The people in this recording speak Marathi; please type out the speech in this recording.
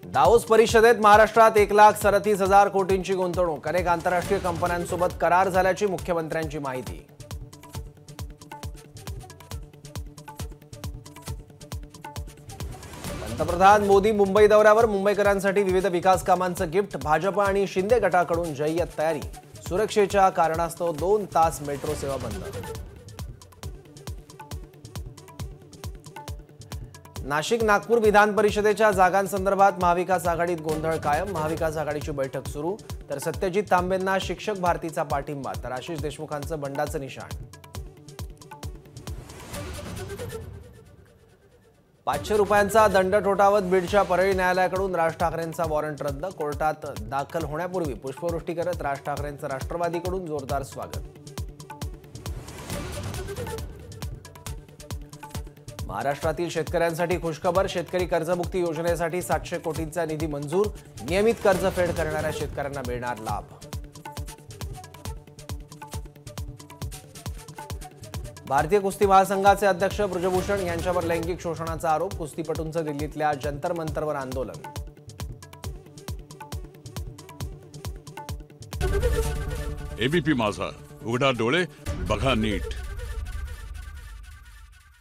दावोस परिषदेत महाराष्ट्रात 1,37,000 कोटींची गुंतवणूक, अनेक आंतरराष्ट्रीय कंपन्यांसोबत करार झाल्याची मुख्यमंत्र्यांची माहिती. पंतप्रधान मोदी मुंबई दौऱ्यावर, मुंबईकरांसाठी विविध विकास कामांचं गिफ्ट. भाजप आणि शिंदे गटाकडून जय्यत तयारी. सुरक्षेच्या कारणास्तव 2 तास मेट्रो सेवा बंद. नाशिक नागपूर विधान परिषदेच्या जागांसंदर्भात महाविकास आघाडीत गोंधळ कायम. महाविकास आघाडीची बैठक सुरू, तर सत्यजित तांबेंना शिक्षक भारतीचा पाठिंबा, तर आशिष देशमुखांचं बंडाचं निशाण. 500 रुपयांचा दंड ठोठावत बीडच्या परळी न्यायालयाकडून राज ठाकरेंचा वॉरंट रद्द. कोर्टात दाखल होण्यापूर्वी पुष्पवृष्टी करत राज ठाकरेंचं राष्ट्रवादीकडून जोरदार स्वागत. महाराष्ट्रातील शेतकऱ्यांसाठी खुशखबर. शेतकरी कर्जमुक्ती योजनेसाठी 700 कोटींचा निधी मंजूर. नियमित कर्जफेड करणाऱ्या शेतकऱ्यांना मिळणार लाभ. भारतीय कुस्ती महासंघाचे अध्यक्ष ब्रजभूषण यांच्यावर लैंगिक शोषणाचा आरोप. कुस्तीपटूंचं दिल्लीतल्या जंतर मंतरवर आंदोलन. एबीपी माझा, उघडा डोळे बघा नीट.